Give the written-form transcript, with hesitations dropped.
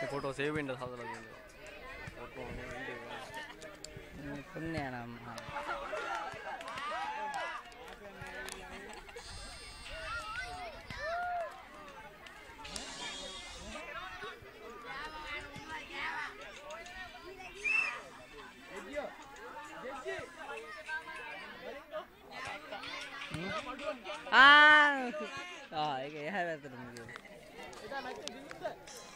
Photo save වෙන්න හදලා තියෙනවා. ෆොටෝ නෙවෙයි. පුණ්‍ය නම්. ඒක එහා පැත්තටම ගියා.